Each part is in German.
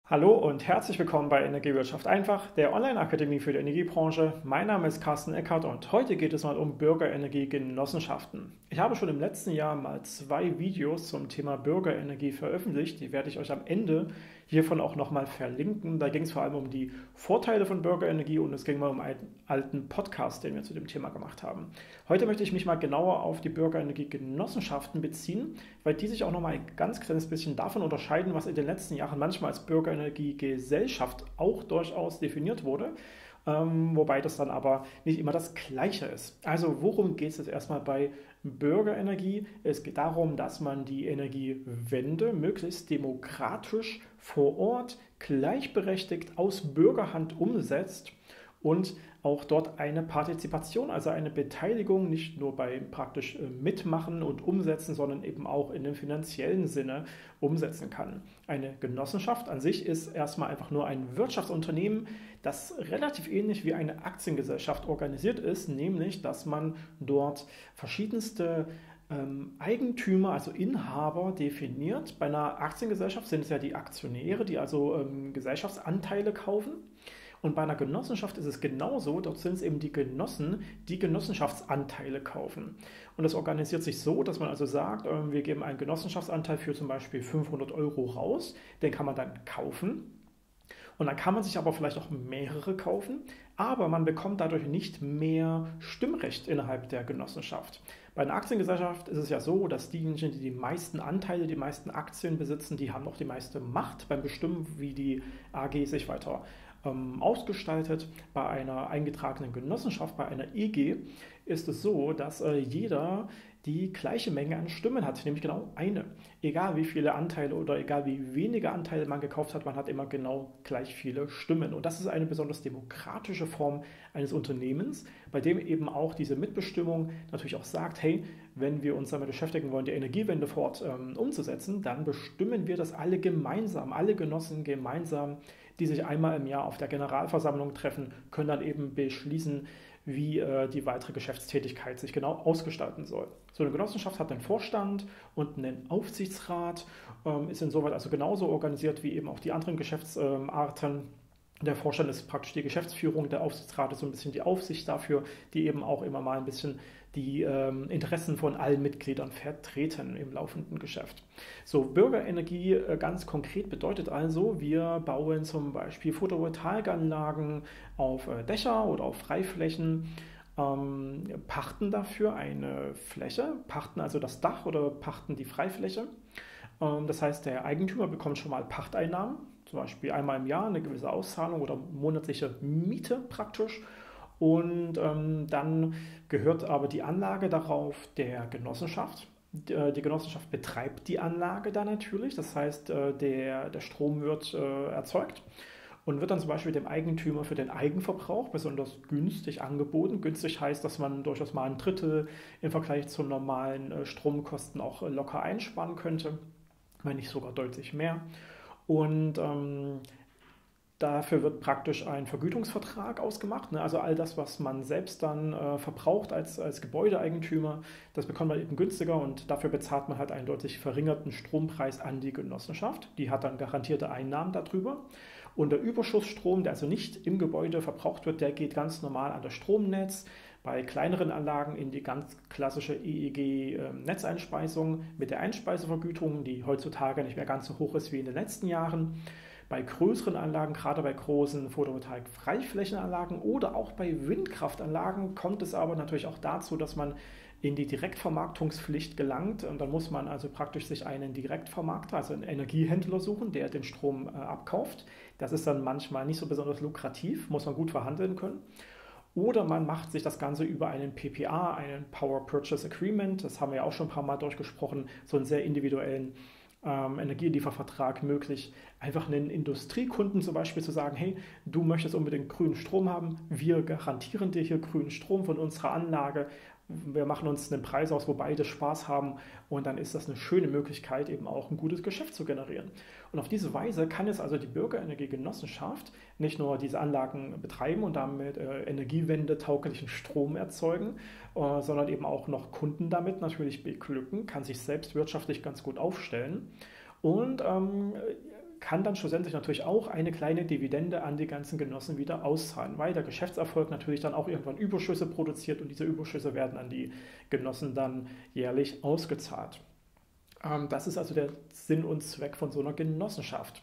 Hallo und herzlich willkommen bei Energiewirtschaft einfach, der Online-Akademie für die Energiebranche. Mein Name ist Carsten Eckert und heute geht es mal um Bürgerenergiegenossenschaften. Ich habe schon im letzten Jahr mal 2 Videos zum Thema Bürgerenergie veröffentlicht. Die werde ich euch am Ende hiervon auch nochmal verlinken. Da ging es vor allem um die Vorteile von Bürgerenergie und es ging mal um einen alten Podcast, den wir zu dem Thema gemacht haben. Heute möchte ich mich mal genauer auf die Bürgerenergiegenossenschaften beziehen, weil die sich auch nochmal ein ganz kleines bisschen davon unterscheiden, was in den letzten Jahren manchmal als Bürgerenergiegesellschaft auch durchaus definiert wurde, wobei das dann aber nicht immer das Gleiche ist. Also worum geht es jetzt erstmal bei Bürgerenergie? Es geht darum, dass man die Energiewende möglichst demokratisch vor Ort gleichberechtigt aus Bürgerhand umsetzt und auch dort eine Partizipation, also eine Beteiligung nicht nur bei praktisch Mitmachen und Umsetzen, sondern eben auch in dem finanziellen Sinne umsetzen kann. Eine Genossenschaft an sich ist erstmal einfach nur ein Wirtschaftsunternehmen, das relativ ähnlich wie eine Aktiengesellschaft organisiert ist, nämlich dass man dort verschiedenste Eigentümer, also Inhaber definiert. Bei einer Aktiengesellschaft sind es ja die Aktionäre, die also Gesellschaftsanteile kaufen. Und bei einer Genossenschaft ist es genauso, dort sind es eben die Genossen, die Genossenschaftsanteile kaufen. Und das organisiert sich so, dass man also sagt, wir geben einen Genossenschaftsanteil für zum Beispiel 500 Euro raus, den kann man dann kaufen. Und dann kann man sich aber vielleicht auch mehrere kaufen, aber man bekommt dadurch nicht mehr Stimmrecht innerhalb der Genossenschaft. Bei einer Aktiengesellschaft ist es ja so, dass diejenigen, die die meisten Anteile, die meisten Aktien besitzen, die haben auch die meiste Macht beim Bestimmen, wie die AG sich weiter ausgestaltet. Bei einer eingetragenen Genossenschaft, bei einer EG, ist es so, dass jeder die gleiche Menge an Stimmen hat, nämlich genau eine. Egal wie viele Anteile oder egal wie wenige Anteile man gekauft hat, man hat immer genau gleich viele Stimmen. Und das ist eine besonders demokratische Form eines Unternehmens, bei dem eben auch diese Mitbestimmung natürlich auch sagt, hey, wenn wir uns damit beschäftigen wollen, die Energiewende fort umzusetzen, dann bestimmen wir das alle gemeinsam, alle Genossen gemeinsam, die sich einmal im Jahr auf der Generalversammlung treffen, können dann eben beschließen, wie die weitere Geschäftstätigkeit sich genau ausgestalten soll. So eine Genossenschaft hat einen Vorstand und einen Aufsichtsrat, ist insoweit also genauso organisiert wie eben auch die anderen Geschäftsarten. Der Vorstand ist praktisch die Geschäftsführung, der Aufsichtsrat ist so ein bisschen die Aufsicht dafür, die eben auch immer mal ein bisschen die Interessen von allen Mitgliedern vertreten im laufenden Geschäft. So, Bürgerenergie ganz konkret bedeutet also, wir bauen zum Beispiel Photovoltaikanlagen auf Dächer oder auf Freiflächen, pachten dafür eine Fläche, pachten also das Dach oder pachten die Freifläche. Das heißt, der Eigentümer bekommt schon mal Pachteinnahmen, zum Beispiel einmal im Jahr eine gewisse Auszahlung oder monatliche Miete praktisch. Und dann gehört aber die Anlage darauf der Genossenschaft. Die Genossenschaft betreibt die Anlage dann natürlich, das heißt, der Strom wird erzeugt und wird dann zum Beispiel dem Eigentümer für den Eigenverbrauch besonders günstig angeboten. Günstig heißt, dass man durchaus mal ein Drittel im Vergleich zu normalen Stromkosten auch locker einsparen könnte, wenn nicht sogar deutlich mehr. Und dafür wird praktisch ein Vergütungsvertrag ausgemacht. Ne? Also all das, was man selbst dann verbraucht als Gebäudeeigentümer, das bekommt man eben günstiger und dafür bezahlt man halt einen deutlich verringerten Strompreis an die Genossenschaft. Die hat dann garantierte Einnahmen darüber. Und der Überschussstrom, der also nicht im Gebäude verbraucht wird, der geht ganz normal an das Stromnetz. Bei kleineren Anlagen in die ganz klassische EEG-Netzeinspeisung mit der Einspeisevergütung, die heutzutage nicht mehr ganz so hoch ist wie in den letzten Jahren. Bei größeren Anlagen, gerade bei großen Photovoltaik-Freiflächenanlagen oder auch bei Windkraftanlagen kommt es aber natürlich auch dazu, dass man in die Direktvermarktungspflicht gelangt. Und dann muss man also praktisch sich einen Direktvermarkter, also einen Energiehändler suchen, der den Strom abkauft. Das ist dann manchmal nicht so besonders lukrativ, muss man gut verhandeln können. Oder man macht sich das Ganze über einen PPA, einen Power Purchase Agreement, das haben wir ja auch schon ein paar Mal durchgesprochen, so einen sehr individuellen Energieliefervertrag möglich, einfach einen Industriekunden zum Beispiel zu sagen, hey, du möchtest unbedingt grünen Strom haben, wir garantieren dir hier grünen Strom von unserer Anlage, wir machen uns einen Preis aus, wo beide Spaß haben und dann ist das eine schöne Möglichkeit, eben auch ein gutes Geschäft zu generieren. Und auf diese Weise kann jetzt also die Bürgerenergiegenossenschaft nicht nur diese Anlagen betreiben und damit energiewendetauglichen Strom erzeugen, sondern eben auch noch Kunden damit natürlich beglücken, kann sich selbst wirtschaftlich ganz gut aufstellen und kann dann schlussendlich natürlich auch eine kleine Dividende an die ganzen Genossen wieder auszahlen, weil der Geschäftserfolg natürlich dann auch irgendwann Überschüsse produziert und diese Überschüsse werden an die Genossen dann jährlich ausgezahlt. Das ist also der Sinn und Zweck von so einer Genossenschaft.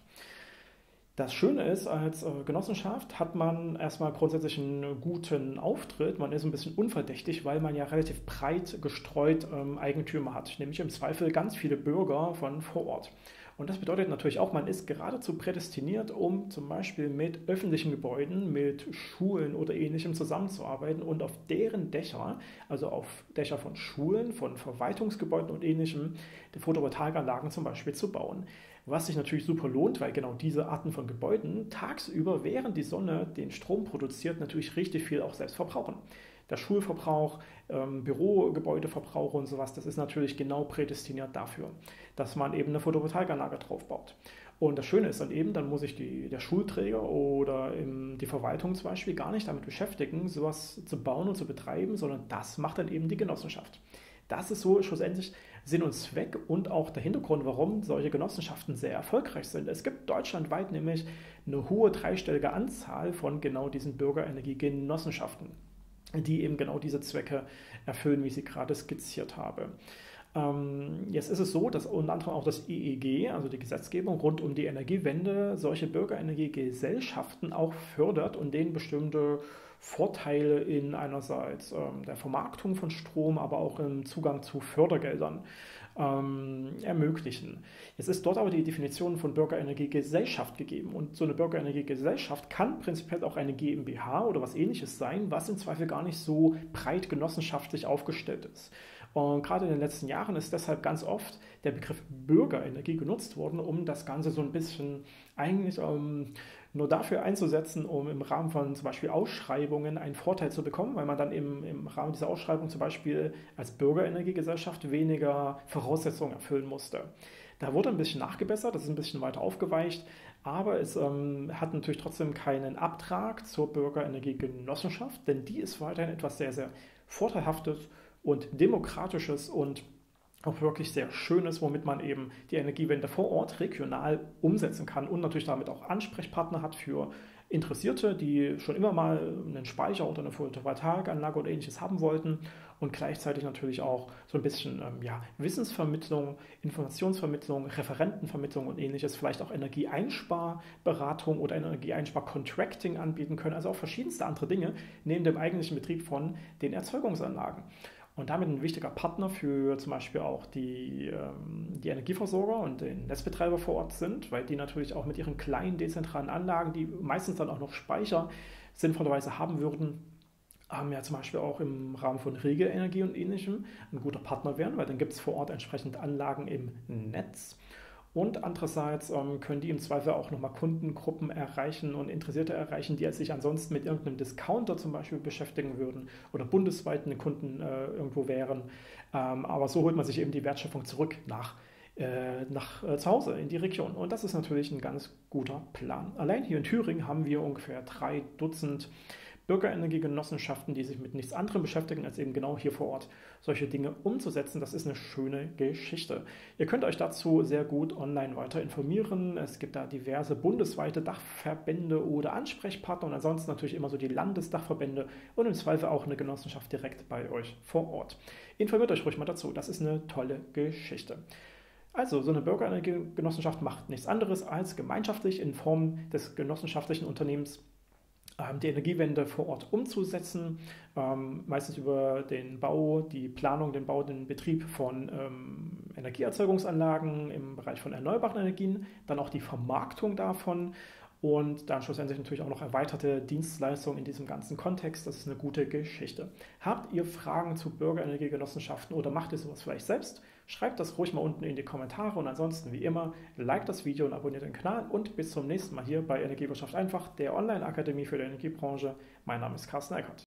Das Schöne ist, als Genossenschaft hat man erstmal grundsätzlich einen guten Auftritt. Man ist ein bisschen unverdächtig, weil man ja relativ breit gestreut Eigentümer hat, nämlich im Zweifel ganz viele Bürger von vor Ort. Und das bedeutet natürlich auch, man ist geradezu prädestiniert, um zum Beispiel mit öffentlichen Gebäuden, mit Schulen oder Ähnlichem zusammenzuarbeiten und auf deren Dächer, also auf Dächer von Schulen, von Verwaltungsgebäuden und Ähnlichem, die Photovoltaikanlagen zum Beispiel zu bauen. Was sich natürlich super lohnt, weil genau diese Arten von Gebäuden tagsüber, während die Sonne den Strom produziert, natürlich richtig viel auch selbst verbrauchen. Der Schulverbrauch, Bürogebäudeverbrauch und sowas, das ist natürlich genau prädestiniert dafür, dass man eben eine Photovoltaikanlage drauf baut. Und das Schöne ist dann eben, dann muss sich der Schulträger oder die Verwaltung zum Beispiel gar nicht damit beschäftigen, sowas zu bauen und zu betreiben, sondern das macht dann eben die Genossenschaft. Das ist so schlussendlich Sinn und Zweck und auch der Hintergrund, warum solche Genossenschaften sehr erfolgreich sind. Es gibt deutschlandweit nämlich eine hohe dreistellige Anzahl von genau diesen Bürgerenergiegenossenschaften, die eben genau diese Zwecke erfüllen, wie ich sie gerade skizziert habe. Jetzt ist es so, dass unter anderem auch das EEG, also die Gesetzgebung rund um die Energiewende, solche Bürgerenergiegesellschaften auch fördert und denen bestimmte Vorteile in einerseits der Vermarktung von Strom, aber auch im Zugang zu Fördergeldern ermöglichen. Jetzt ist dort aber die Definition von Bürgerenergiegesellschaft gegeben und so eine Bürgerenergiegesellschaft kann prinzipiell auch eine GmbH oder was ähnliches sein, was im Zweifel gar nicht so breit genossenschaftlich aufgestellt ist. Und gerade in den letzten Jahren ist deshalb ganz oft der Begriff Bürgerenergie genutzt worden, um das Ganze so ein bisschen eigentlich nur dafür einzusetzen, um im Rahmen von zum Beispiel Ausschreibungen einen Vorteil zu bekommen, weil man dann im Rahmen dieser Ausschreibung zum Beispiel als Bürgerenergiegesellschaft weniger Voraussetzungen erfüllen musste. Da wurde ein bisschen nachgebessert, das ist ein bisschen weiter aufgeweicht, aber es hat natürlich trotzdem keinen Abtrag zur Bürgerenergiegenossenschaft, denn die ist weiterhin etwas sehr, sehr Vorteilhaftes und Demokratisches und auch wirklich sehr Schönes, womit man eben die Energiewende vor Ort regional umsetzen kann und natürlich damit auch Ansprechpartner hat für Interessierte, die schon immer mal einen Speicher oder eine Photovoltaikanlage oder ähnliches haben wollten und gleichzeitig natürlich auch so ein bisschen Wissensvermittlung, Informationsvermittlung, Referentenvermittlung und ähnliches, vielleicht auch Energieeinsparberatung oder Energieeinsparcontracting anbieten können, also auch verschiedenste andere Dinge neben dem eigentlichen Betrieb von den Erzeugungsanlagen. Und damit ein wichtiger Partner für zum Beispiel auch die Energieversorger und den Netzbetreiber vor Ort sind, weil die natürlich auch mit ihren kleinen dezentralen Anlagen, die meistens dann auch noch Speicher sinnvollerweise haben würden, ja zum Beispiel auch im Rahmen von Regelenergie und Ähnlichem ein guter Partner wären, weil dann gibt es vor Ort entsprechend Anlagen im Netz. Und andererseits können die im Zweifel auch nochmal Kundengruppen erreichen und Interessierte erreichen, die sich ansonsten mit irgendeinem Discounter zum Beispiel beschäftigen würden oder bundesweit eine Kunden irgendwo wären. Aber so holt man sich eben die Wertschöpfung zurück nach zu Hause in die Region. Und das ist natürlich ein ganz guter Plan. Allein hier in Thüringen haben wir ungefähr 3 Dutzend Bürgerenergiegenossenschaften, die sich mit nichts anderem beschäftigen, als eben genau hier vor Ort solche Dinge umzusetzen. Das ist eine schöne Geschichte. Ihr könnt euch dazu sehr gut online weiter informieren. Es gibt da diverse bundesweite Dachverbände oder Ansprechpartner und ansonsten natürlich immer so die Landesdachverbände und im Zweifel auch eine Genossenschaft direkt bei euch vor Ort. Informiert euch ruhig mal dazu. Das ist eine tolle Geschichte. Also, so eine Bürgerenergiegenossenschaft macht nichts anderes als gemeinschaftlich in Form des genossenschaftlichen Unternehmens die Energiewende vor Ort umzusetzen, meistens über den Bau, die Planung, den Bau, den Betrieb von Energieerzeugungsanlagen im Bereich von erneuerbaren Energien, dann auch die Vermarktung davon und dann schlussendlich natürlich auch noch erweiterte Dienstleistungen in diesem ganzen Kontext. Das ist eine gute Geschichte. Habt ihr Fragen zu Bürgerenergiegenossenschaften oder macht ihr sowas vielleicht selbst? Schreibt das ruhig mal unten in die Kommentare und ansonsten wie immer, liked das Video und abonniert den Kanal und bis zum nächsten Mal hier bei Energiewirtschaft einfach, der Online-Akademie für die Energiebranche. Mein Name ist Carsten Eckert.